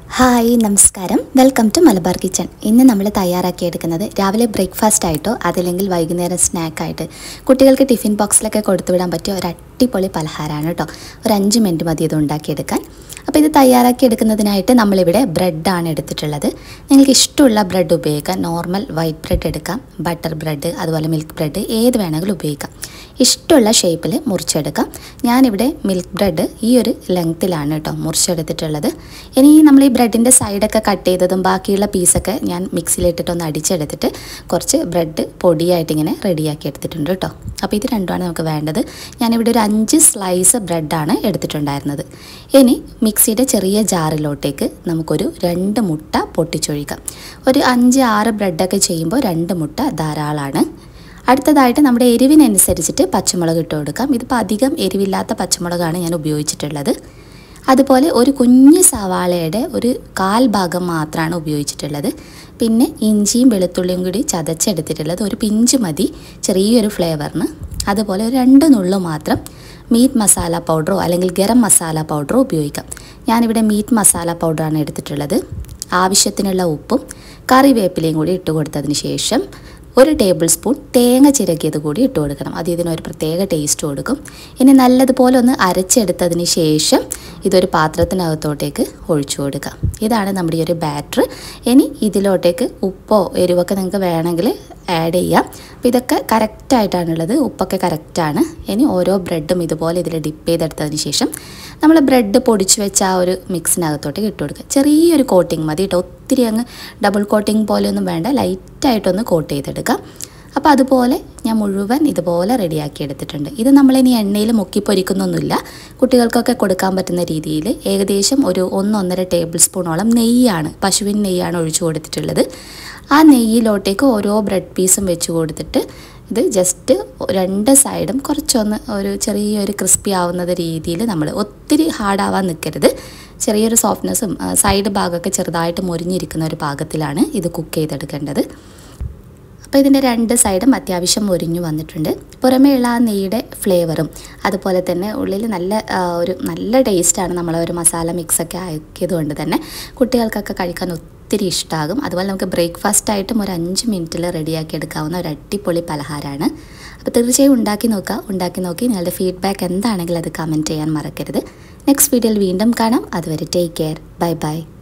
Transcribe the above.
Hi നമസ്കാരം welcome to Malabar kitchen. ഇന്ന് നമ്മൾ തയ്യാറാക്കിയെടുക്കുന്നത് രാവിലെ ബ്രേക്ക്ഫാസ്റ്റ് ആയിട്ടോ അതല്ലെങ്കിൽ വൈകുന്നേരം സ്നാക്കായിട്ട് കുട്ടികൾക്ക് ടിഫിൻ ബോക്സിലൊക്കെ കൊടുത്തുവിടാൻ പറ്റിയ ഒരു അടിപൊളി പലഹാരമാണ് കേട്ടോ. ഒരു 5 മിനിറ്റ് മതി ഇത് ഉണ്ടാക്കിയെടുക്കാൻ. അപ്പോൾ ഇത് തയ്യാറാക്കിയെടുക്കുന്നതിനായിട്ട് നമ്മളിവിടെ ബ്രെഡാണ് എടുത്തിട്ടുള്ളത്. നിങ്ങൾക്ക് ഇഷ്ടമുള്ള ബ്രെഡ് ഉപയോഗിക്കാം. നോർമൽ വൈറ്റ് ബ്രെഡ് എടുക്കാം, ബട്ടർ ബ്രെഡ്, അതുപോലെ മിൽക്ക് ബ്രെഡ്, ഏത് വേണമെങ്കിലും ഉപയോഗിക്കാം. ഇഷ്ടമുള്ള ഷേപ്പിൽ മുറിച്ചെടുക്കാം. ഞാനിവിടെ മിൽക്ക് ബ്രെഡ് ഈ ഒരു ലെങ്ത്തിലാണ് കേട്ടോ മുറിച്ചെടുത്തിട്ടുള്ളത്. ഇനി നമ്മൾ ഈ ബ്രെഡിൻ്റെ സൈഡൊക്കെ കട്ട് ചെയ്തതും ബാക്കിയുള്ള പീസൊക്കെ ഞാൻ മിക്സിയിലിട്ടിട്ടൊന്ന് അടിച്ചെടുത്തിട്ട് കുറച്ച് ബ്രെഡ് പൊടിയായിട്ട് ഇങ്ങനെ റെഡിയാക്കി എടുത്തിട്ടുണ്ട് കേട്ടോ. അപ്പോൾ ഇത് രണ്ടുമാണ് നമുക്ക് വേണ്ടത്. ഞാനിവിടെ ഒരു 5 സ്ലൈസ് ബ്രെഡാണ് എടുത്തിട്ടുണ്ടായിരുന്നത്. ഇനി മിക്സിയുടെ ചെറിയ ജാറിലോട്ടേക്ക് നമുക്കൊരു 2 മുട്ട പൊട്ടിച്ചൊഴിക്കാം. ഒരു 5-6 ബ്രെഡൊക്കെ ചെയ്യുമ്പോൾ 2 മുട്ട ധാരാളമാണ്. അടുത്തതായിട്ട് നമ്മുടെ എരിവിനനുസരിച്ചിട്ട് പച്ചമുളക് ഇട്ട് കൊടുക്കാം. ഇതിപ്പോൾ അധികം എരിവില്ലാത്ത പച്ചമുളകാണ് ഞാൻ ഉപയോഗിച്ചിട്ടുള്ളത്. അതുപോലെ ഒരു കുഞ്ഞ് സവാളയുടെ ഒരു 1/4 ഭാഗം മാത്രമാണ് ഉപയോഗിച്ചിട്ടുള്ളത്. പിന്നെ ഇഞ്ചിയും വെളുത്തുള്ളിയും കൂടി ചതച്ചെടുത്തിട്ടുള്ളത് ഒരു പിഞ്ച് മതി ചെറിയൊരു ഫ്ലേവറിന്. അതുപോലെ ഒരു 2 നുള്ളു മാത്രം മീറ്റ് മസാല പൗഡറോ അല്ലെങ്കിൽ ഗരം മസാല പൗഡറോ ഉപയോഗിക്കാം. ഞാനിവിടെ മീറ്റ് മസാല പൗഡറാണ് എടുത്തിട്ടുള്ളത്. ആവശ്യത്തിനുള്ള ഉപ്പും കറിവേപ്പിലയും കൂടി ഇട്ട് കൊടുത്തതിന് ശേഷം 1 ടേബിൾ സ്പൂൺ തേങ്ങ ചിരകിയത് കൂടി ഇട്ട് കൊടുക്കണം. അത് ഇതിനൊരു പ്രത്യേക ടേസ്റ്റ് കൊടുക്കും. ഇനി നല്ലതുപോലെ ഒന്ന് അരച്ചെടുത്തതിന് ശേഷം ഇതൊരു പാത്രത്തിനകത്തോട്ടേക്ക് ഒഴിച്ചു കൊടുക്കാം. ഇതാണ് നമ്മുടെ ഈ ഒരു ബാറ്റർ. ഇനി ഇതിലോട്ടേക്ക് ഉപ്പോ എരിവൊക്കെ നിങ്ങൾക്ക് വേണമെങ്കിൽ ആഡ് ചെയ്യാം. അപ്പോൾ ഇതൊക്കെ കറക്റ്റായിട്ടാണുള്ളത്, ഉപ്പൊക്കെ കറക്റ്റാണ്. ഇനി ഓരോ ബ്രെഡും ഇതുപോലെ ഇതിൽ ഡിപ്പ് ചെയ്തെടുത്തതിന് ശേഷം നമ്മൾ ബ്രെഡ് പൊടിച്ച് വെച്ച ആ ഒരു മിക്സിനകത്തോട്ടേക്ക് ഇട്ട് കൊടുക്കുക. ചെറിയൊരു കോട്ടിങ് മതി കേട്ടോ, ഒത്തിരി അങ്ങ് ഡബിൾ കോട്ടിങ് പോലെയൊന്നും വേണ്ട, ലൈറ്റായിട്ടൊന്ന് കോട്ട് ചെയ്തെടുക്കാം. അപ്പോൾ അതുപോലെ ഞാൻ മുഴുവൻ ഇതുപോലെ റെഡിയാക്കി എടുത്തിട്ടുണ്ട്. ഇത് നമ്മളിനി എണ്ണയിൽ മുക്കി പൊരിക്കുന്നൊന്നുമില്ല. കുട്ടികൾക്കൊക്കെ കൊടുക്കാൻ പറ്റുന്ന രീതിയിൽ ഏകദേശം ഒരു 1-1.5 ടേബിൾ സ്പൂണോളം നെയ്യാണ്, പശുവിൻ നെയ്യാണ് ഒഴിച്ചു കൊടുത്തിട്ടുള്ളത്. ആ നെയ്യിലോട്ടേക്ക് ഓരോ ബ്രെഡ് പീസും വെച്ച് കൊടുത്തിട്ട് ഇത് ജസ്റ്റ് 2 സൈഡും കുറച്ചൊന്ന് ഒരു ചെറിയൊരു ക്രിസ്പി ആവുന്നത് രീതിയിൽ നമ്മൾ ഒത്തിരി ഹാർഡാവാൻ നിൽക്കരുത്. ചെറിയൊരു സോഫ്റ്റ്നെസ്സും സൈഡ് ഭാഗമൊക്കെ ചെറുതായിട്ട് മൊരിഞ്ഞിരിക്കുന്ന ഒരു പാകത്തിലാണ് ഇത് കുക്ക് ചെയ്തെടുക്കേണ്ടത്. അപ്പോൾ ഇതിൻ്റെ 2 സൈഡും അത്യാവശ്യം മൊരിഞ്ഞു വന്നിട്ടുണ്ട്. പുറമേയുള്ള ആ നെയ്യുടെ ഫ്ലേവറും അതുപോലെ തന്നെ ഉള്ളിൽ നല്ല ടേസ്റ്റാണ്. നമ്മളൊരു മസാല മിക്സൊക്കെ ആക്കിയത് കൊണ്ട് തന്നെ കുട്ടികൾക്കൊക്കെ കഴിക്കാൻ ഒത്തിരി ഇഷ്ടമാകും. അതുപോലെ നമുക്ക് ബ്രേക്ക്ഫാസ്റ്റായിട്ടും ഒരു 5 മിനിറ്റിൽ റെഡിയാക്കി എടുക്കാവുന്ന ഒരു അടിപൊളി പലഹാരമാണ്. അപ്പോൾ തീർച്ചയായും ഉണ്ടാക്കി നോക്കി നിങ്ങളുടെ ഫീഡ്ബാക്ക് എന്താണെങ്കിലും അത് കമൻറ്റ് ചെയ്യാൻ മറക്കരുത്. നെക്സ്റ്റ് വീഡിയോയിൽ വീണ്ടും കാണാം. അതുവരെ ടേക്ക് കെയർ, ബൈ ബൈ.